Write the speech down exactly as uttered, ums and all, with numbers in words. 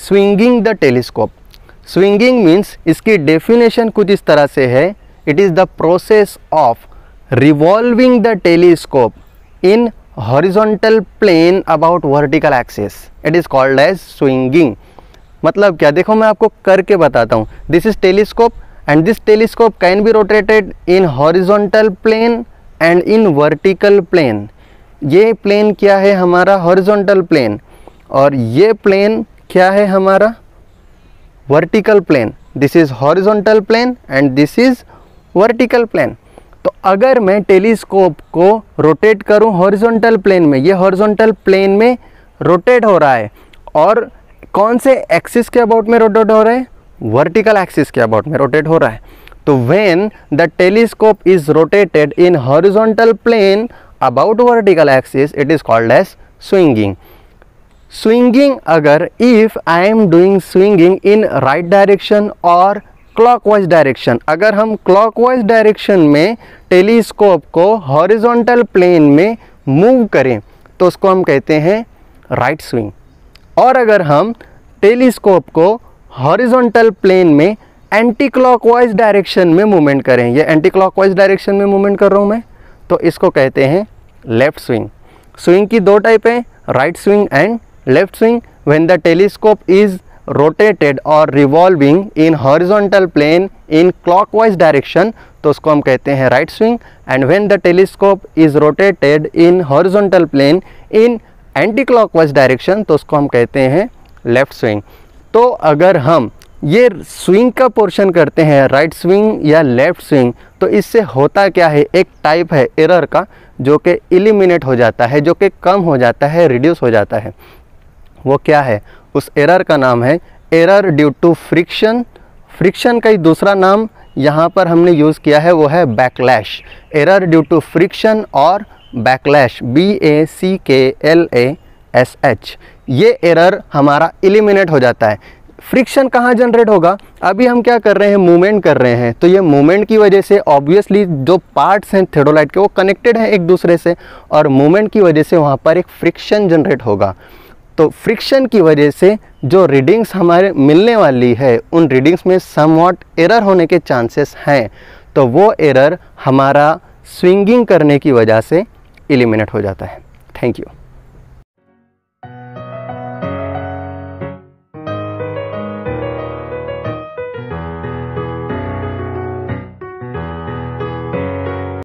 Swinging the telescope. Swinging means इसकी definition कुछ इस तरह से है, it is the process of revolving the telescope in horizontal plane about vertical axis, it is called as swinging. मतलब क्या, देखो मैं आपको करके बताता हूँ। This is telescope and this telescope can be rotated in horizontal plane and in vertical plane. ये plane क्या है हमारा, हॉरिजॉन्टल प्लेन, और ये प्लेन क्या है हमारा, vertical plane. This is horizontal plane and this is vertical plane. तो अगर मैं टेलीस्कोप को रोटेट करूं हॉरिजॉन्टल प्लेन में, ये हॉरिजॉन्टल प्लेन में रोटेट हो रहा है, और कौन से एक्सिस के अबाउट में रोटेट हो रहा है, वर्टिकल एक्सिस के अबाउट में रोटेट हो रहा है। तो when the telescope is rotated in horizontal plane about vertical axis, it is called as swinging. Swinging, अगर if I am doing swinging in right direction और क्लॉकवाइज डायरेक्शन, अगर हम क्लॉकवाइज डायरेक्शन में टेलीस्कोप को हॉरिजॉन्टल प्लेन में move करें तो उसको हम कहते हैं राइट स्विंग। और अगर हम टेलीस्कोप को हॉरिजॉन्टल प्लेन में एंटी क्लॉकवाइज डायरेक्शन में मूवमेंट करें, ये एंटी क्लॉकवाइज डायरेक्शन में मूवमेंट कर रहा हूँ मैं, तो इसको कहते हैं लेफ्ट स्विंग। स्विंग की दो टाइप है, right swing and left swing. When the telescope is rotated और revolving in horizontal plane in clockwise direction, तो उसको हम कहते हैं right swing. And when the telescope is rotated in horizontal plane in anti clockwise direction, तो उसको हम कहते हैं लेफ्ट स्विंग। तो अगर हम ये स्विंग का पोर्शन करते हैं राइट स्विंग या लेफ्ट स्विंग, तो इससे होता क्या है, एक टाइप है एरर का जो कि एलिमिनेट हो जाता है, जो कि कम हो जाता है, रिड्यूस हो जाता है। वो क्या है, उस एरर का नाम है error due to friction. Friction का ही दूसरा नाम यहाँ पर हमने यूज़ किया है, वो है backlash. Error due to friction और backlash, B A C K L A S H, ये एरर हमारा एलिमिनेट हो जाता है। फ्रिक्शन कहाँ जनरेट होगा, अभी हम क्या कर रहे हैं, मूवमेंट कर रहे हैं, तो ये मूवमेंट की वजह से ऑब्वियसली जो पार्ट्स हैं थेओडोलाइट के वो कनेक्टेड हैं एक दूसरे से, और मूवमेंट की वजह से वहाँ पर एक फ्रिक्शन जनरेट होगा। तो फ्रिक्शन की वजह से जो रीडिंग्स हमारे मिलने वाली है, उन रीडिंग्स में समवॉट एरर होने के चांसेस हैं, तो वो एरर हमारा स्विंगिंग करने की वजह से एलिमिनेट हो जाता है। Thank you.